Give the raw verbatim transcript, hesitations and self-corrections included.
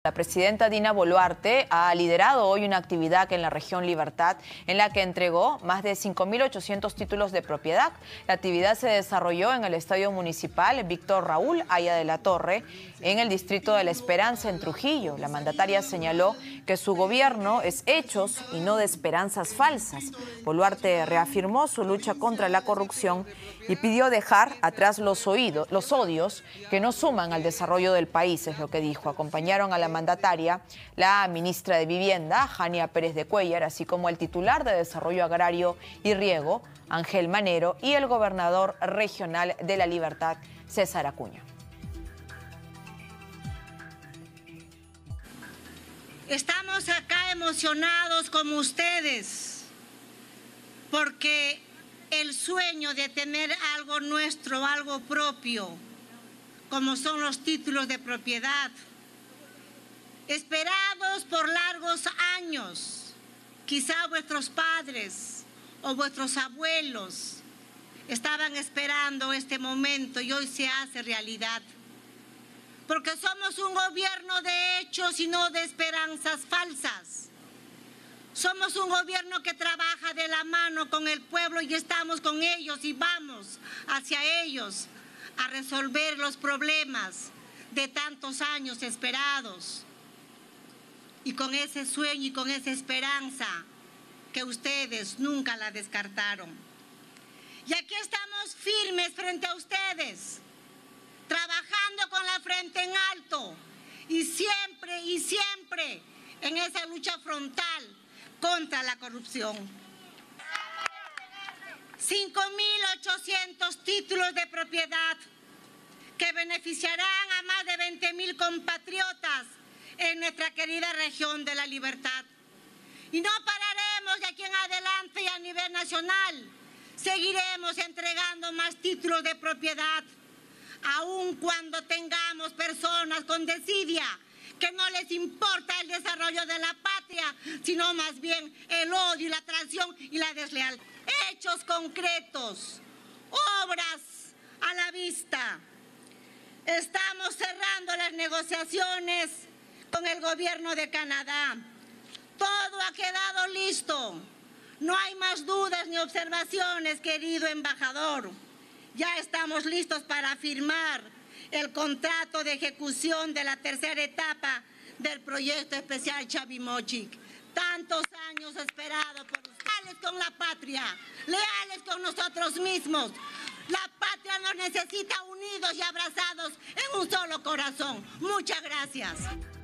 La presidenta Dina Boluarte ha liderado hoy una actividad en la región Libertad en la que entregó más de cinco mil ochocientos títulos de propiedad. La actividad se desarrolló en el Estadio Municipal Víctor Raúl Haya de la Torre, en el distrito de La Esperanza, en Trujillo. La mandataria señaló que su gobierno es hechos y no de esperanzas falsas. Boluarte reafirmó su lucha contra la corrupción y pidió dejar atrás los, oídos, los odios que no suman al desarrollo del país, es lo que dijo. Acompañaron a la mandataria la ministra de Vivienda, Jania Pérez de Cuéllar, así como el titular de Desarrollo Agrario y Riego, Ángel Manero, y el gobernador regional de La Libertad, César Acuña. Estamos acá emocionados como ustedes, porque el sueño de tener algo nuestro, algo propio, como son los títulos de propiedad, esperados por largos años, quizá vuestros padres o vuestros abuelos estaban esperando este momento y hoy se hace realidad. Porque somos un gobierno de hechos y no de esperanzas falsas. Somos un gobierno que trabaja de la mano con el pueblo y estamos con ellos y vamos hacia ellos a resolver los problemas de tantos años esperados. Y con ese sueño y con esa esperanza que ustedes nunca la descartaron. Y aquí estamos firmes frente a ustedes, trabajando con la frente en alto y siempre y siempre en esa lucha frontal contra la corrupción. cinco mil ochocientos títulos de propiedad que beneficiarán a más de veinte mil compatriotas en nuestra querida región de La Libertad. Y no pararemos de aquí en adelante y a nivel nacional. Seguiremos entregando más títulos de propiedad, aun cuando tengamos personas con desidia que no les importa el desarrollo de la patria, sino más bien el odio y la traición y la deslealtad. Hechos concretos, obras a la vista. Estamos cerrando las negociaciones con el gobierno de Canadá. Todo ha quedado listo. No hay más dudas ni observaciones, querido embajador. Ya estamos listos para firmar el contrato de ejecución de la tercera etapa del proyecto especial Chavimochic. Tantos años esperados por ustedes. Leales con la patria, leales con nosotros mismos. La patria nos necesita unidos y abrazados en un solo corazón. Muchas gracias.